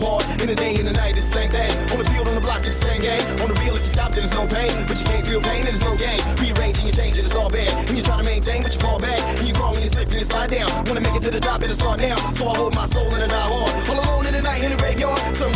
hard. In the day and the night, it's the same thing. On the field, on the block, it's the same game. On the real, if you stop, then there's no pain. But you can't feel pain, and there's no gain. Rearranging, you change, and it's all bad. And you try to maintain, but you fall back. And you crawl and you slip and you slide down. Wanna make it to the top, better start now. So I hold my soul and I die hard. All alone in the night, in the graveyard. Some